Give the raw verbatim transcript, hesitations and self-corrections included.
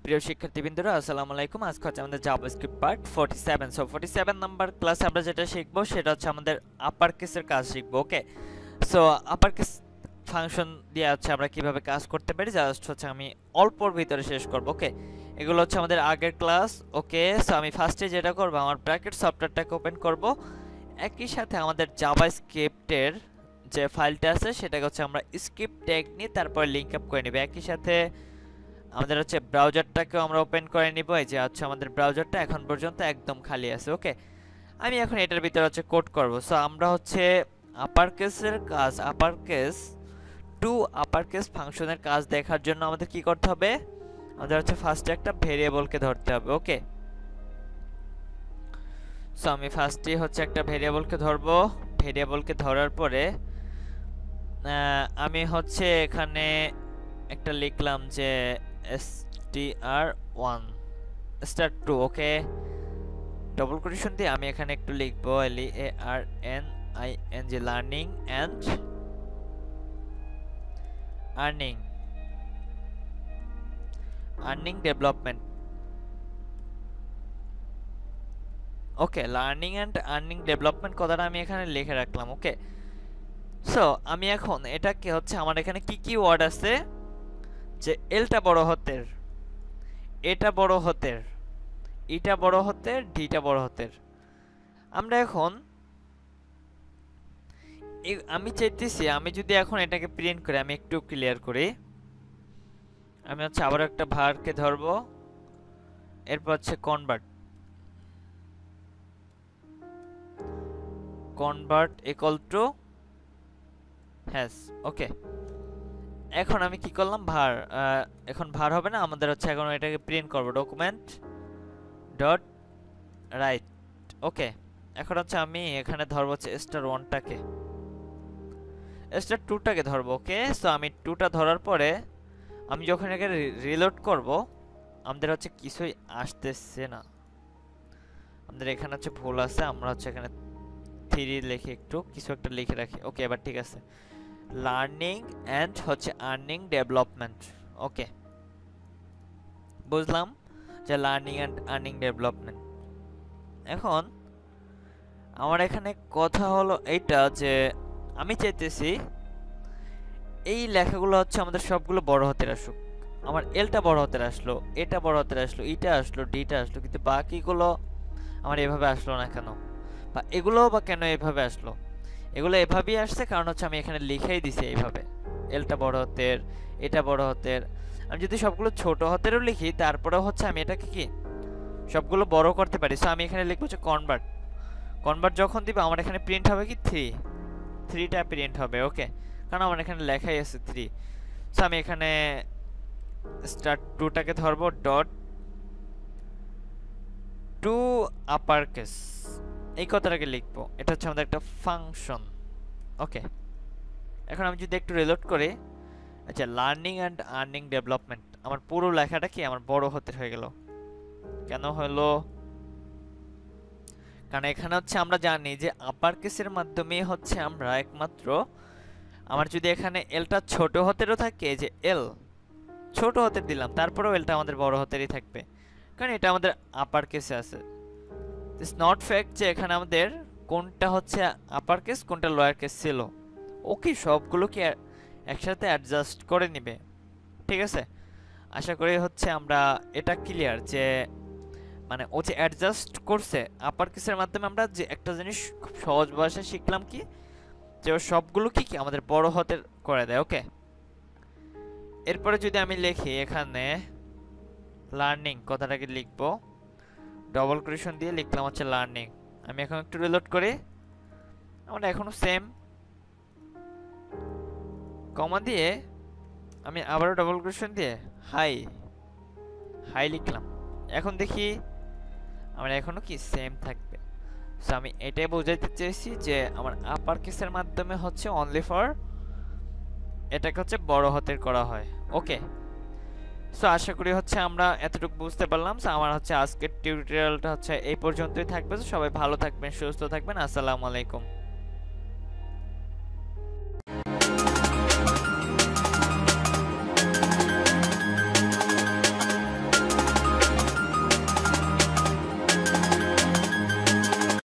প্রিয় শিক্ষার্থীবৃন্দরা আসসালামু আলাইকুম। আজকে হচ্ছে আমাদের JavaScript part forty-seven। So forty-seven number ক্লাসে আমরা যেটা শিখবো সেটা হচ্ছে আমাদের আপার কেসের কাজ শিখবো। Okay, so upper case function দিয়ে হচ্ছে আমরা কিভাবে কাজ করতে পারি জাস্ট হচ্ছে আমি অল্পর ভিতরে শেষ করব। ওকে, এগুলো হচ্ছে আমাদের আগের ক্লাস। ওকে, সো আমি ফার্স্টে যেটা করব আমার ব্র্যাকেট সফটওয়্যারটাকে ওপেন করব, একই সাথে আমাদের জাভাস্ক্রিপ্টের যে ফাইলটা আছে সেটাকে হচ্ছে আমরা স্ক্রিপ্ট ট্যাগ নিয়ে তারপর লিংক আপ করে নেব। একই সাথে আমাদের হচ্ছে ব্রাউজারটাকেও আমরা ওপেন করে নিব। এই যে হচ্ছে আমাদের ব্রাউজারটা এখন পর্যন্ত একদম খালি আছে। ওকে, আমি এখন এটার ভিতরে হচ্ছে কোড করব। সো আমরা হচ্ছে আপার কেসের কাজ, upper case to upper case ফাংশনের কাজ দেখার জন্য আমাদের কি করতে হবে, আমাদের হচ্ছে ফার্স্টে একটা ভেরিয়েবলকে ধরতে হবে। ওকে, সো আমি ফার্স্টে হচ্ছে একটা ভেরিয়েবলকে ধরব। ভেরিয়েবলকে ধরার পরে আমি হচ্ছে এখানে একটা লিখলাম যে str one star two। Okay, double quotation দিয়ে আমি এখানে একটু লিখব l a r n i n g learning and earning earning development. Okay, learning and earning development কথাটা আমি এখানে লিখে রাখলাম। ওকে, সো আমি এখন এটাকে হচ্ছে আমার এখানে কি কি ওয়ার্ড আছে, যে এলটা বড় হাতের, এটা বড় হাতের, ইটা বড় হাতের, ডিটা বড় হাতের। আমরা এখন আমি চাইতেছি আমি যদি এখন এটাকে প্রিন্ট করি, আমি একটু ক্লিয়ার করি। আমি হচ্ছে আবার একটা ভারকে ধরব, এরপর হচ্ছে কনভার্ট কনভার্ট ইকুয়াল টু হ্যাস। ওকে, এখন আমি কি করলাম, ভার এখন ভার হবে না, আমাদের হচ্ছে এখন এটাকে প্রিন্ট করব ডকুমেন্ট ডট রাইট। ওকে, এখন হচ্ছে আমি এখানে ধরব হচ্ছে স্টার ওয়ানটাকে, স্টার টুটাকে ধরব। ওকে, সো আমি টুটা ধরার পরে আমি যখন এটাকে রিলোড করব আমাদের হচ্ছে কিছুই আসতেছে না, আমাদের এখানে হচ্ছে ভুল আছে। আমরা হচ্ছে এখানে থ্রি লিখে একটু কিছু একটা লিখে রাখি। ওকে, এবার ঠিক আছে, লার্নিং এন্ড হচ্ছে আর্নিং ডেভেলপমেন্ট। ওকে, বুঝলাম যে লার্নিং এন্ড আর্নিং ডেভেলপমেন্ট। এখন আমার এখানে কথা হলো এইটা যে আমি চাইতেছি এই লেখাগুলো হচ্ছে আমাদের সবগুলো বড় হাতের আসুক। আমার এলটা বড় হাতের আসলো, এটা বড় হাতের আসলো, ইটা আসলো, ডিটা আসলো, কিন্তু বাকিগুলো আমার এভাবে আসলো না কেন, বা এগুলোও বা কেন এভাবে আসলো। এগুলো এভাবেই আসছে কারণ হচ্ছে আমি এখানে লিখেই দিছি এইভাবে, এলটা বড় হাতের, এটা বড় হাতের। আমি যদি সবগুলো ছোট হাতেরও লিখি তারপরেও হচ্ছে আমি এটাকে কি সবগুলো বড় করতে পারি। সো আমি এখানে লিখবো হচ্ছে কনভার্ট কনভার্ট যখন দিব আমার এখানে প্রিন্ট হবে কি থ্রি, থ্রিটা প্রিন্ট হবে। ওকে, কারণ আমার এখানে লেখাই আছে থ্রি। সো আমি এখানে স্টার টুটাকে ধরবো ডট টু আপার কেস, এই কথাটাকে লিখবো, এটা হচ্ছে আমাদের একটা ফাংশন। ওকে, এখন আমি যদি একটু রিলোড করি, আচ্ছা লার্নিং অ্যান্ড আর্নিং ডেভেলপমেন্ট, আমার পুরো লেখাটা কি আমার বড় হাতের হয়ে গেল। কেন হলো, কারণ এখানে হচ্ছে আমরা জানি যে আপার কেসের মাধ্যমে হচ্ছে আমরা একমাত্র, আমার যদি এখানে এলটা ছোট হাতেরও থাকে, যে এল ছোট হাতের দিলাম তারপরেও এলটা আমাদের বড় হাতেরই থাকবে, কারণ এটা আমাদের আপার কেসে আছে। ইটস নট ফ্যাক্ট যে এখানে আমাদের কোনটা হচ্ছে আপার কেস কোনটা লোয়ার কেস ছিল। ওকে, সবগুলো কি একসাথে অ্যাডজাস্ট করে নিবে। ঠিক আছে, আশা করি হচ্ছে আমরা এটা ক্লিয়ার যে মানে ও যে অ্যাডজাস্ট করছে আপার কেসের মাধ্যমে, আমরা যে একটা জিনিস খুব সহজ ভাষায় শিখলাম কি, যে ও সবগুলো কি কি আমাদের বড় হাতের করে দেয়। ওকে, এরপরে যদি আমি লিখি এখানে লার্নিং কথাটাকে লিখবো, ডবল কোটেশন দিয়ে লিখলাম হচ্ছে লার্নিং। আমি এখন একটু রিলোড করি, আমরা এখনো সেম কমা দিয়ে আমি আবারও ডবল কোটেশন দিয়ে হাই হাই লিখলাম। এখন দেখি আমার এখনো কি সেম থাকবে। সো আমি এটাই বোঝাইতে চেয়েছি যে আমার আপার কেসের মাধ্যমে হচ্ছে অনলি ফর এটাকে হচ্ছে বড় হাতের করা হয়। ওকে, সো আশা করি হচ্ছে আমরা এতটুকু বুঝতে পারলাম। সো আমার হচ্ছে আজকের টিউটোরিয়ালটা হচ্ছে এই পর্যন্তই থাকবে। সবাই ভালো থাকবেন, সুস্থ থাকবেন, আসসালামু আলাইকুম।